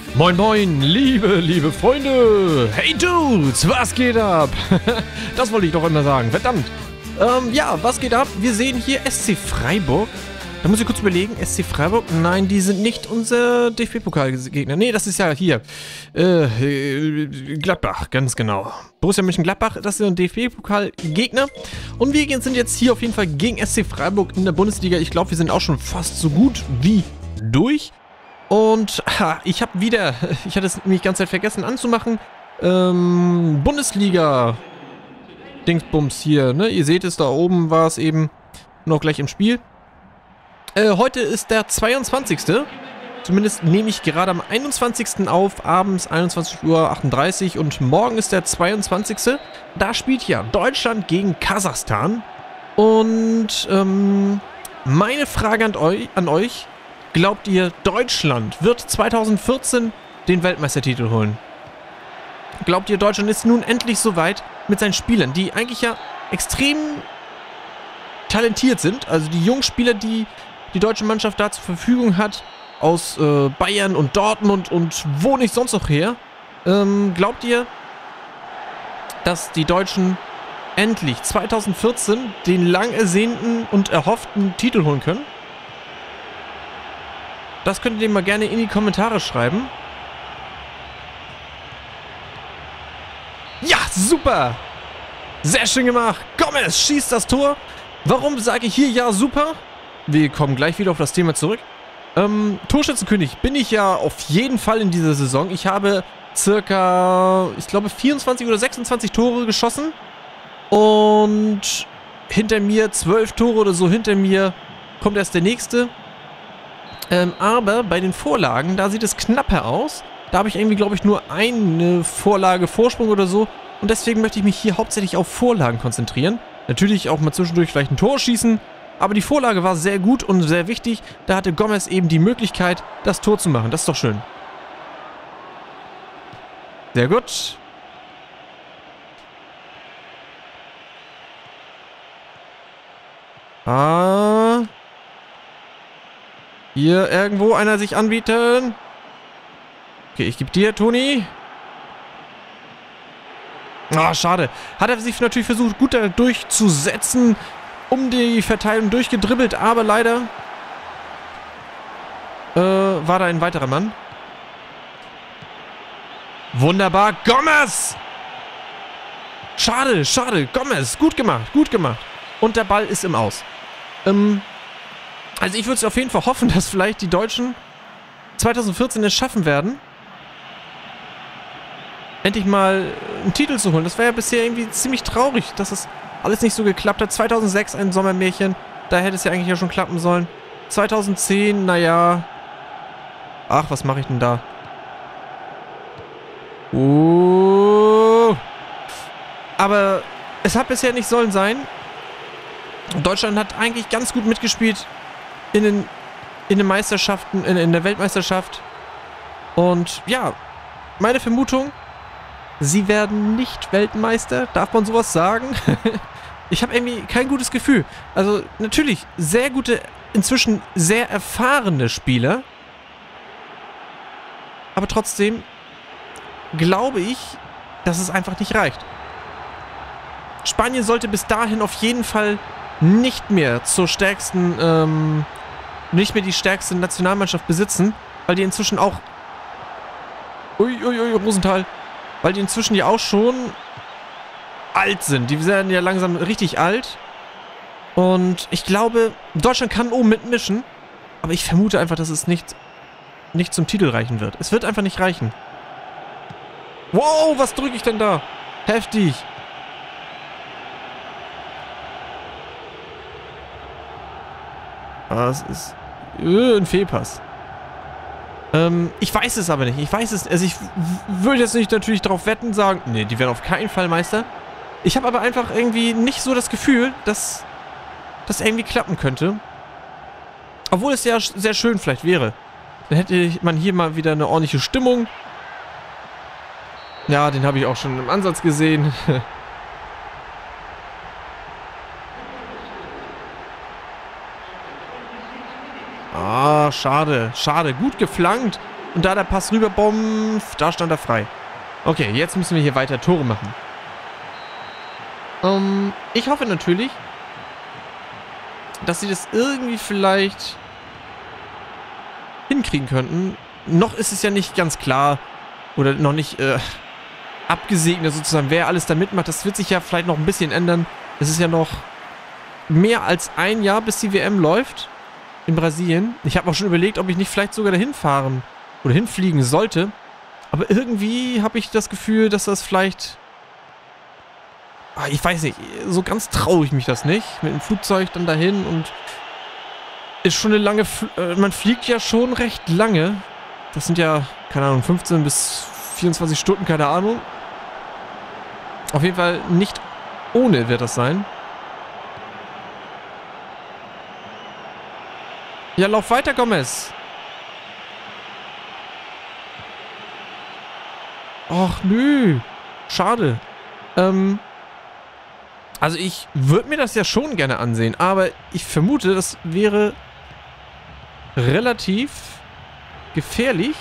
Moin moin, liebe Freunde! Hey Dudes, was geht ab? Das wollte ich doch immer sagen, verdammt! Ja, was geht ab? Wir sehen hier SC Freiburg. Da muss ich kurz überlegen, SC Freiburg? Nein, die sind nicht unser DFB-Pokalgegner. Nee, das ist ja hier. Gladbach, ganz genau. Borussia Mönchengladbach, das ist ein DFB-Pokalgegner. Und wir sind jetzt hier auf jeden Fall gegen SC Freiburg in der Bundesliga. Ich glaube, wir sind auch schon fast so gut wie durch. Und ich hatte es nämlich die ganze Zeit vergessen anzumachen. Bundesliga Dingsbums hier, ne? Ihr seht es, da oben war es eben noch gleich im Spiel. Heute ist der 22. Zumindest nehme ich gerade am 21. auf, abends 21:38 Uhr. Und morgen ist der 22. Da spielt ja Deutschland gegen Kasachstan. Und meine Frage an euch: Glaubt ihr, Deutschland wird 2014 den Weltmeistertitel holen? Glaubt ihr, Deutschland ist nun endlich soweit mit seinen Spielern, die eigentlich ja extrem talentiert sind? Also die jungen Spieler, die die deutsche Mannschaft da zur Verfügung hat, aus Bayern und Dortmund und wo nicht sonst noch her. Glaubt ihr, dass die Deutschen endlich 2014 den lang ersehnten und erhofften Titel holen können? Das könnt ihr mal gerne in die Kommentare schreiben. Ja, super! Sehr schön gemacht! Gomez schießt das Tor. Warum sage ich hier ja super? Wir kommen gleich wieder auf das Thema zurück. Torschützenkönig bin ich ja auf jeden Fall in dieser Saison. Ich habe circa, ich glaube, 24 oder 26 Tore geschossen. Und hinter mir 12 Tore oder so. Hinter mir kommt erst der nächste. Aber bei den Vorlagen, da sieht es knapper aus. Da habe ich irgendwie, glaube ich, nur eine Vorlage Vorsprung oder so. Und deswegen möchte ich mich hier hauptsächlich auf Vorlagen konzentrieren. Natürlich auch mal zwischendurch vielleicht ein Tor schießen. Aber die Vorlage war sehr gut und sehr wichtig. Da hatte Gomez eben die Möglichkeit, das Tor zu machen. Das ist doch schön. Sehr gut. Hier irgendwo einer sich anbieten. Okay, ich gebe dir, Toni. Ah, schade. Hat er sich natürlich versucht, gut da durchzusetzen, um die Verteilung durchgedribbelt, aber leider war da ein weiterer Mann. Wunderbar, Gomez! Schade, schade, Gomez, gut gemacht, gut gemacht. Und der Ball ist im Aus. Also ich würde es auf jeden Fall hoffen, dass vielleicht die Deutschen 2014 es schaffen werden, endlich mal einen Titel zu holen. Das war ja bisher irgendwie ziemlich traurig, dass es alles nicht so geklappt hat. 2006 ein Sommermärchen, da hätte es ja eigentlich ja schon klappen sollen. 2010, naja. Ach, was mache ich denn da? Aber es hat bisher nicht sollen sein. Deutschland hat eigentlich ganz gut mitgespielt in den Meisterschaften, in der Weltmeisterschaft. Und ja, meine Vermutung: Sie werden nicht Weltmeister. Darf man sowas sagen? Ich habe irgendwie kein gutes Gefühl. Also natürlich sehr gute, inzwischen sehr erfahrene Spieler. Aber trotzdem glaube ich, dass es einfach nicht reicht. Spanien sollte bis dahin auf jeden Fall nicht mehr nicht mehr die stärkste Nationalmannschaft besitzen, weil die inzwischen auch Rosenthal, weil die inzwischen ja auch schon alt sind. Die werden ja langsam richtig alt. Und ich glaube, Deutschland kann oben mitmischen, aber ich vermute einfach, dass es nicht zum Titel reichen wird. Es wird einfach nicht reichen. Wow, was drücke ich denn da? Heftig. Das ist ein Fehlpass. Ich weiß es aber nicht. Ich weiß es. Also ich würde jetzt nicht natürlich darauf wetten, sagen, nee, die werden auf keinen Fall Meister. Ich habe aber einfach irgendwie nicht so das Gefühl, dass das irgendwie klappen könnte. Obwohl es ja sehr schön vielleicht wäre. Dann hätte man hier mal wieder eine ordentliche Stimmung. Ja, den habe ich auch schon im Ansatz gesehen. Ah, schade. Schade. Gut geflankt. Und da der Pass rüber, Bomb, da stand er frei. Okay, jetzt müssen wir hier weiter Tore machen. Ich hoffe natürlich, dass sie das irgendwie vielleicht hinkriegen könnten. Noch ist es ja nicht ganz klar oder noch nicht abgesegnet sozusagen, wer alles da mitmacht. Das wird sich ja vielleicht noch ein bisschen ändern. Es ist ja noch mehr als ein Jahr, bis die WM läuft in Brasilien. Ich habe auch schon überlegt, ob ich nicht vielleicht sogar dahin fahren oder hinfliegen sollte. Aber irgendwie habe ich das Gefühl, dass das vielleicht... ich weiß nicht, so ganz traue ich mich das nicht. Mit dem Flugzeug dann dahin und... Ist schon eine lange... man fliegt ja schon recht lange. Das sind ja, keine Ahnung, 15 bis 24 Stunden, keine Ahnung. Auf jeden Fall nicht ohne wird das sein. Ja, lauf weiter, Gomez. Och, nö. Schade. Also ich würde mir das ja schon gerne ansehen, aber ich vermute, das wäre relativ gefährlich.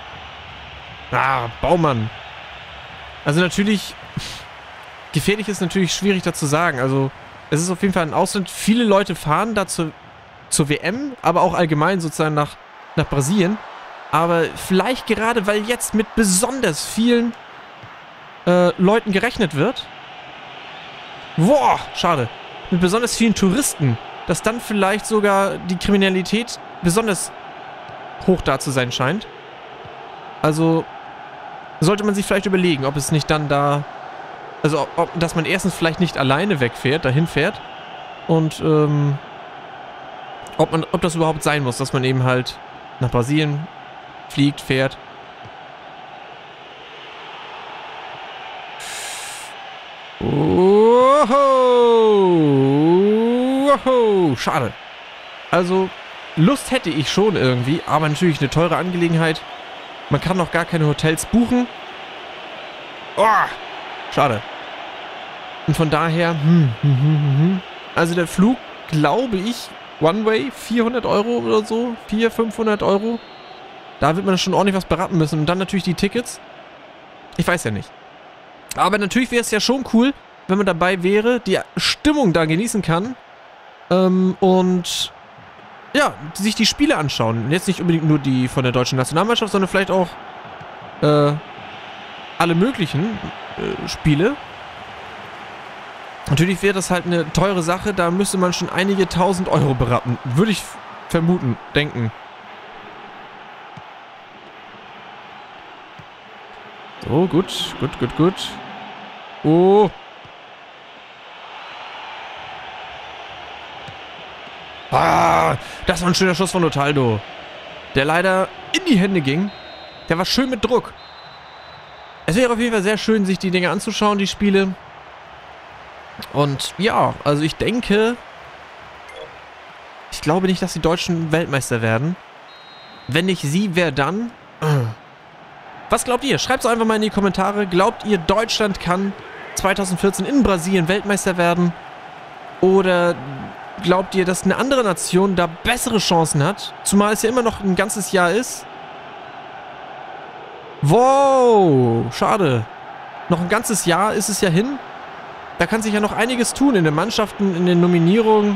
Baumann. Also natürlich, gefährlich ist natürlich schwierig da zu sagen. Also es ist auf jeden Fall ein Ausland. Viele Leute fahren da zur WM, aber auch allgemein sozusagen nach Brasilien. Aber vielleicht gerade, weil jetzt mit besonders vielen Leuten gerechnet wird. Boah, schade. Mit besonders vielen Touristen, dass dann vielleicht sogar die Kriminalität besonders hoch da zu sein scheint. Also sollte man sich vielleicht überlegen, ob es nicht dann da... Also, dass man erstens vielleicht nicht alleine wegfährt, dahin fährt. Und, ob das überhaupt sein muss, dass man eben halt nach Brasilien fliegt, fährt. Oho, schade. Also, Lust hätte ich schon irgendwie, aber natürlich eine teure Angelegenheit. Man kann noch gar keine Hotels buchen. Oh, schade. Und von daher, also der Flug, glaube ich, One-Way, 400 Euro oder so, 400, 500 Euro. Da wird man schon ordentlich was beraten müssen. Und dann natürlich die Tickets. Ich weiß ja nicht. Aber natürlich wäre es ja schon cool, wenn man dabei wäre, die Stimmung da genießen kann. Und ja, sich die Spiele anschauen. Jetzt nicht unbedingt nur die von der deutschen Nationalmannschaft, sondern vielleicht auch alle möglichen Spiele. Natürlich wäre das halt eine teure Sache, da müsste man schon einige 1000 Euro beraten. Würde ich vermuten, denken. So, gut. Oh. Das war ein schöner Schuss von Otaldo. Der leider in die Hände ging. Der war schön mit Druck. Es wäre auf jeden Fall sehr schön, sich die Dinge anzuschauen, die Spiele. Und ja, also ich denke... Ich glaube nicht, dass die Deutschen Weltmeister werden. Wenn nicht sie, wer dann? Was glaubt ihr? Schreibt es einfach mal in die Kommentare. Glaubt ihr, Deutschland kann 2014 in Brasilien Weltmeister werden? Oder glaubt ihr, dass eine andere Nation da bessere Chancen hat? Zumal es ja immer noch ein ganzes Jahr ist. Wow, schade. Noch ein ganzes Jahr ist es ja hin. Da kann sich ja noch einiges tun in den Mannschaften, in den Nominierungen.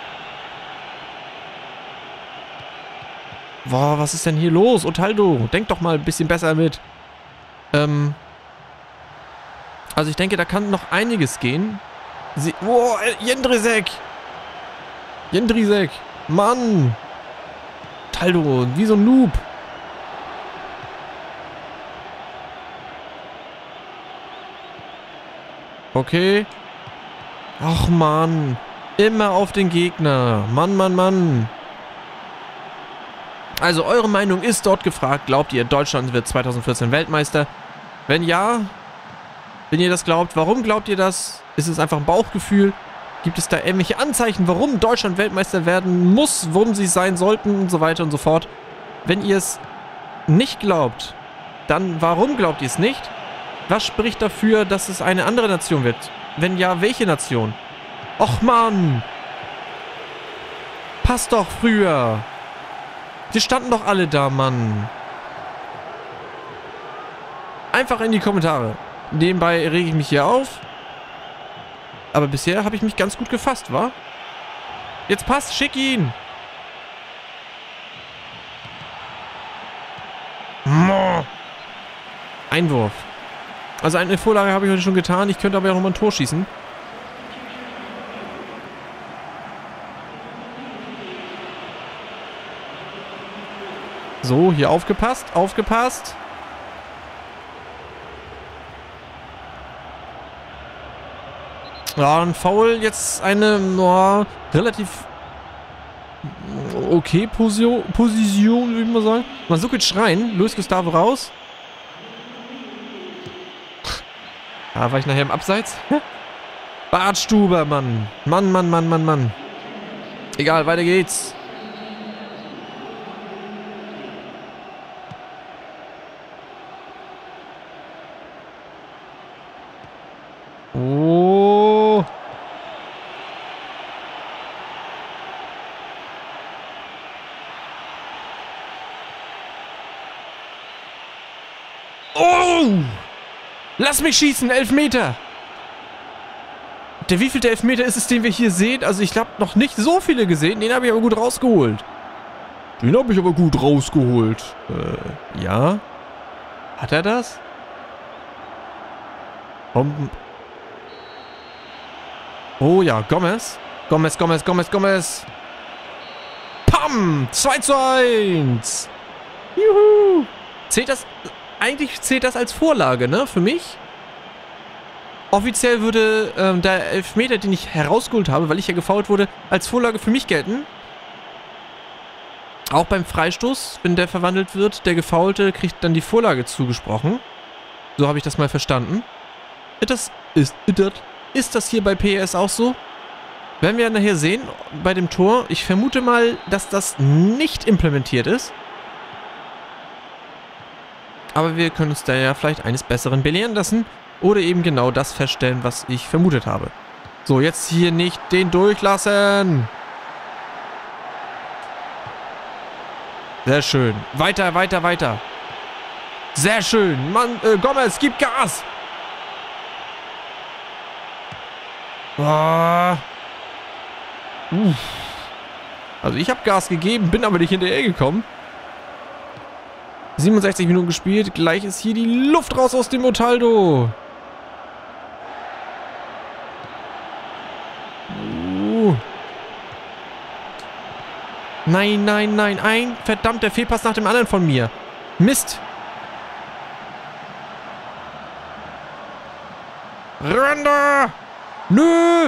Boah, was ist denn hier los? Otaldo, denk doch mal ein bisschen besser mit. Also ich denke, da kann noch einiges gehen. Boah, Jendrisek. Mann. Otaldo, wie so ein Noob. Okay. Ach Mann. Immer auf den Gegner. Mann. Also eure Meinung ist dort gefragt. Glaubt ihr, Deutschland wird 2014 Weltmeister? Wenn ja, wenn ihr das glaubt, warum glaubt ihr das? Ist es einfach ein Bauchgefühl? Gibt es da irgendwelche Anzeichen, warum Deutschland Weltmeister werden muss, warum sie es sein sollten und so weiter und so fort? Wenn ihr es nicht glaubt, dann warum glaubt ihr es nicht? Was spricht dafür, dass es eine andere Nation wird? Wenn ja, welche Nation? Och Mann! Passt doch früher! Wir standen doch alle da, Mann. Einfach in die Kommentare. Nebenbei rege ich mich hier auf. Aber bisher habe ich mich ganz gut gefasst, wa? Jetzt passt, schick ihn. Einwurf. Also eine Vorlage habe ich heute schon getan. Ich könnte aber ja nochmal ein Tor schießen. So, hier aufgepasst, aufgepasst. Ja, ein Foul, jetzt eine relativ okay Position, würde ich mal sagen. Mandzukic rein, Luis Gustavo raus. Da war ich nachher im Abseits. Bartstuber, Mann. Mann. Egal, weiter geht's. Oh. Oh! Lass mich schießen, Elfmeter! Der wievielte Elfmeter ist es, den wir hier sehen? Also ich habe noch nicht so viele gesehen. Den habe ich aber gut rausgeholt. Ja? Hat er das? Oh ja, Gomez. Gomez. Pam! 2:1! Juhu! Zählt das... Eigentlich zählt das als Vorlage, ne? Für mich. Offiziell würde der Elfmeter, den ich herausgeholt habe, weil ich ja gefoult wurde, als Vorlage für mich gelten. Auch beim Freistoß, wenn der verwandelt wird, der Gefoulte kriegt dann die Vorlage zugesprochen. So habe ich das mal verstanden. Ist das hier bei PES auch so? Werden wir nachher sehen bei dem Tor. Ich vermute mal, dass das nicht implementiert ist. Aber wir können uns da ja vielleicht eines Besseren belehren lassen. Oder eben genau das feststellen, was ich vermutet habe. So, jetzt hier nicht den durchlassen. Sehr schön. Weiter. Sehr schön. Mann, Gomez, gib Gas. Also ich habe Gas gegeben, bin aber nicht hinterher gekommen. 67 Minuten gespielt. Gleich ist hier die Luft raus aus dem Otaldo. Nein. Ein verdammter Fehlpass nach dem anderen von mir. Mist. Randa! Nö!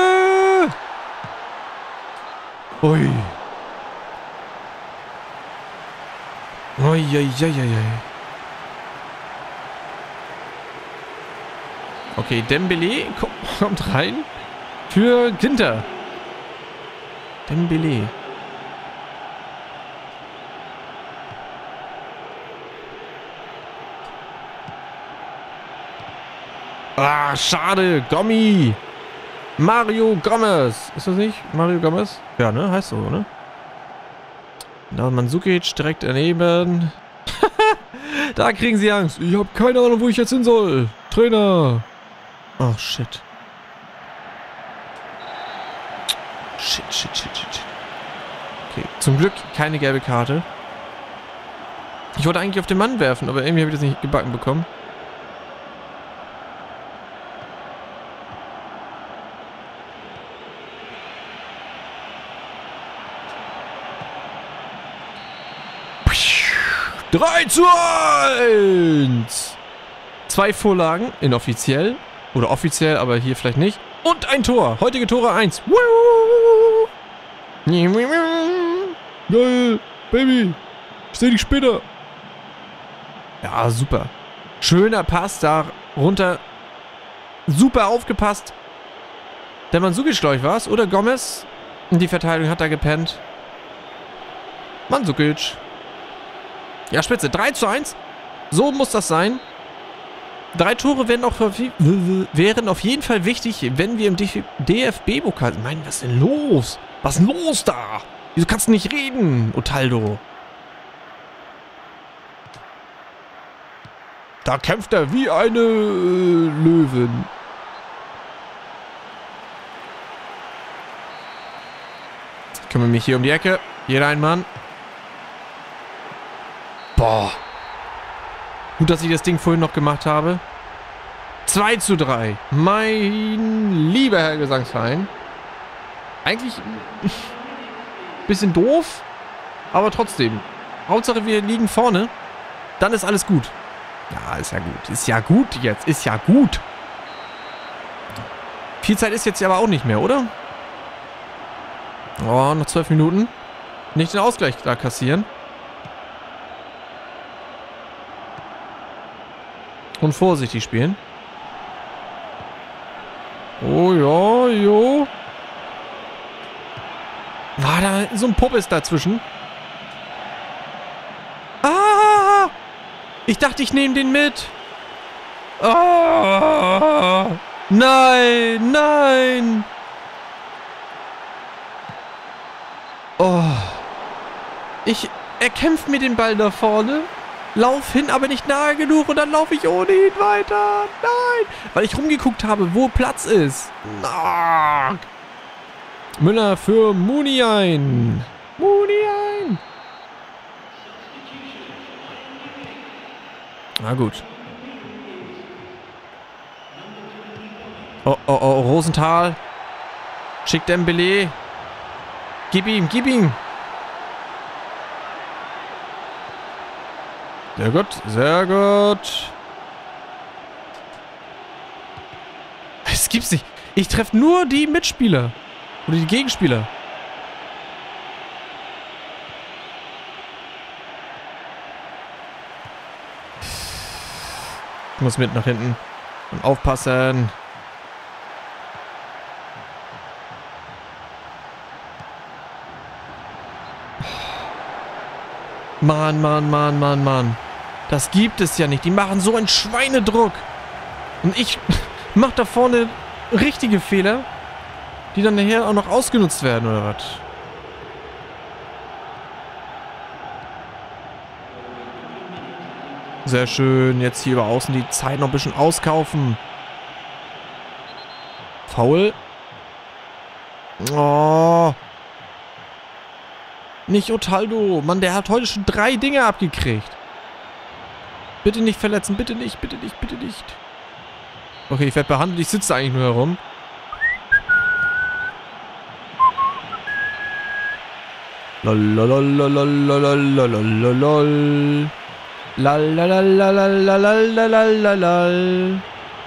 Ui. Okay, Dembele kommt rein für Ginter. Dembele. Ah, schade. Gommi. Mario Gomez. Ist das nicht? Mario Gomez? Ja, ne? Heißt so, ne? Da Mandzukic direkt daneben. Da kriegen sie Angst. Ich habe keine Ahnung, wo ich jetzt hin soll. Trainer. Ach, shit. Shit. Okay, zum Glück keine gelbe Karte. Ich wollte eigentlich auf den Mann werfen, aber irgendwie habe ich das nicht gebacken bekommen. Psch, 3:1! 2 Vorlagen, inoffiziell. Oder offiziell, aber hier vielleicht nicht. Und ein Tor. Heutige Tore 1. Geil, Baby. Ich sehe dich später. Ja, super. Schöner Pass da runter. Super aufgepasst. Der Mandzukic, glaube ich, war es. Oder Gomez. Und die Verteidigung hat da gepennt. Mandzukic. Ja, spitze. 3:1. So muss das sein. 3 Tore wären auf jeden Fall wichtig, wenn wir im DFB-Pokal... Nein, was ist denn los? Was ist denn los da? Wieso kannst du nicht reden, Otaldo? Da kämpft er wie eine Löwin. Ich kümmere mich hier um die Ecke. Hier rein, Mann. Boah. Gut, dass ich das Ding vorhin noch gemacht habe. 2:3. Mein lieber Herr Gesangsverein. Eigentlich ein bisschen doof, aber trotzdem. Hauptsache wir liegen vorne. Dann ist alles gut. Ja, ist ja gut. Ist ja gut jetzt. Ist ja gut. Viel Zeit ist jetzt aber auch nicht mehr, oder? Oh, noch 12 Minuten. Nicht den Ausgleich da kassieren. Und vorsichtig spielen. Oh ja, jo. War da so ein Puppes dazwischen? Ah! Ich dachte, ich nehme den mit. Oh! Nein, nein! Oh. Ich erkämpfe mir den Ball da vorne. Lauf hin, aber nicht nahe genug und dann laufe ich ohne ihn weiter. Nein! Weil ich rumgeguckt habe, wo Platz ist. Ah. Müller für Muniain. Muniain. Na gut. Oh, oh, oh, Rosenthal. Schick Dembele. Gib ihm, gib ihm. Sehr gut, sehr gut. Es gibt's nicht. Ich treffe nur die Mitspieler. Oder die Gegenspieler. Ich muss mit nach hinten. Und aufpassen. Mann, Mann, Mann, Mann, Mann. Das gibt es ja nicht. Die machen so einen Schweinedruck. Und ich mache da vorne richtige Fehler, die dann nachher auch noch ausgenutzt werden, oder was? Sehr schön. Jetzt hier über außen die Zeit noch ein bisschen auskaufen. Foul. Oh. Nicht Otaldo. Mann, der hat heute schon 3 Dinge abgekriegt. Bitte nicht verletzen. Bitte nicht, bitte nicht, bitte nicht. Okay, ich werde behandelt. Ich sitze eigentlich nur herum. Lololololololololololol. Lalalalalalalalalalalal.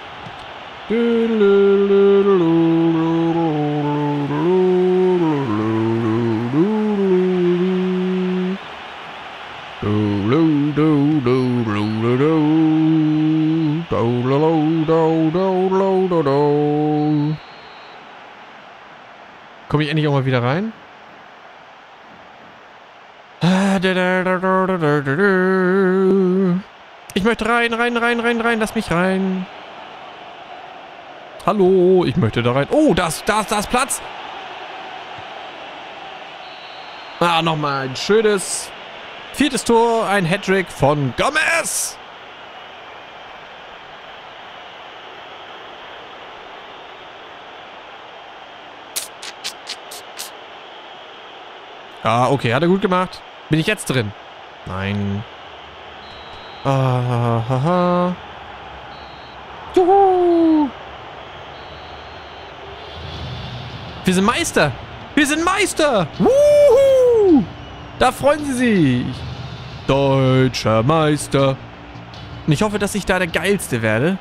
Komme ich endlich auch mal wieder rein? Ich möchte rein, lass mich rein. Hallo, ich möchte da rein. Oh, da ist Platz. Ah, nochmal ein schönes 4. Tor, ein Hattrick von Gomez. Ah, okay, hat er gut gemacht. Bin ich jetzt drin? Nein. Ah, haha. Juhu. Wir sind Meister. Wir sind Meister. Wuhu. Da freuen sie sich. Deutscher Meister. Und ich hoffe, dass ich da der Geilste werde.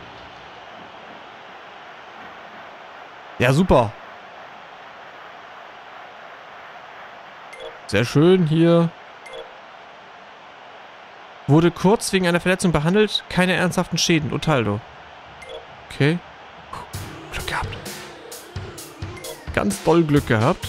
Ja, super. Sehr schön hier. Wurde kurz wegen einer Verletzung behandelt. Keine ernsthaften Schäden. Otaldo. Okay. Glück gehabt. Ganz doll Glück gehabt.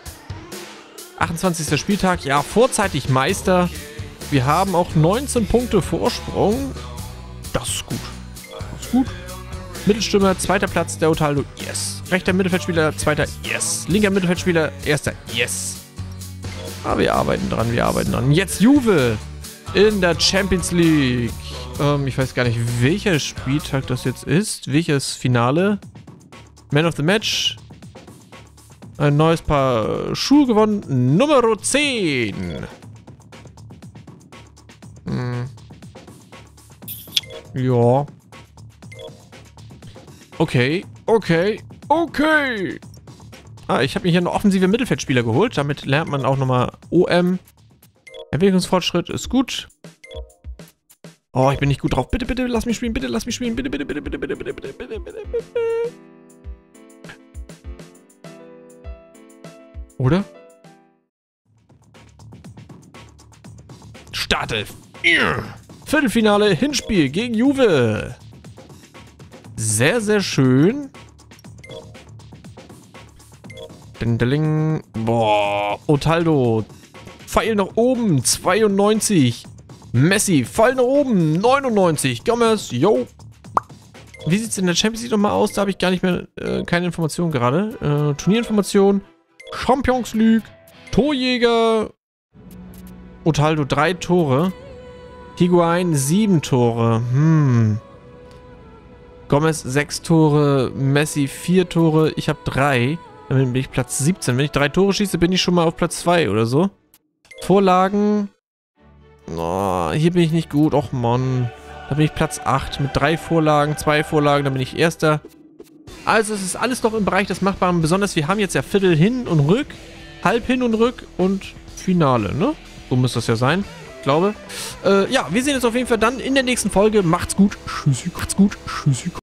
28. Spieltag. Ja, vorzeitig Meister. Wir haben auch 19 Punkte Vorsprung. Das ist gut. Das ist gut. Mittelstürmer, 2. Platz, der Otaldo. Yes. Rechter Mittelfeldspieler, 2. Yes. Linker Mittelfeldspieler, 1. Yes. Aber wir arbeiten dran, wir arbeiten dran. Jetzt Juve in der Champions League. Ich weiß gar nicht, welcher Spieltag das jetzt ist. Welches Finale? Man of the Match. Ein neues Paar Schuhe gewonnen. Nummer 10. Ja. Okay. Ah, ich habe mir hier einen offensiven Mittelfeldspieler geholt. Damit lernt man auch nochmal OM. Entwicklungsfortschritt ist gut. Oh, ich bin nicht gut drauf. Bitte, bitte, lass mich spielen. Bitte, lass mich spielen. Bitte, bitte, bitte, bitte, bitte, bitte, bitte, bitte, bitte, bitte. Oder? Starte. Viertelfinale, Hinspiel gegen Juve. Sehr, sehr schön. Dindeling. Boah, Otaldo. Pfeil nach oben, 92. Messi, Pfeil nach oben, 99. Gomez, yo. Wie sieht es in der Champions League nochmal aus? Da habe ich gar nicht mehr, keine Informationen gerade. Turnierinformation, Champions League, Torjäger. Otaldo 3 Tore. Higuain 7 Tore. Gomez 6 Tore, Messi 4 Tore. Ich habe 3. Damit bin ich Platz 17. Wenn ich 3 Tore schieße, bin ich schon mal auf Platz 2 oder so. Vorlagen. Oh, hier bin ich nicht gut. Och Mann. Da bin ich Platz 8 mit 3 Vorlagen, 2 Vorlagen. Dann bin ich Erster. Also es ist alles noch im Bereich des Machbaren. Besonders wir haben jetzt ja Viertel hin und rück. Halb hin und rück und Finale, ne? So muss das ja sein. Ich glaube. Ja, wir sehen uns auf jeden Fall dann in der nächsten Folge. Macht's gut. Tschüssi. Macht's gut. Tschüssi.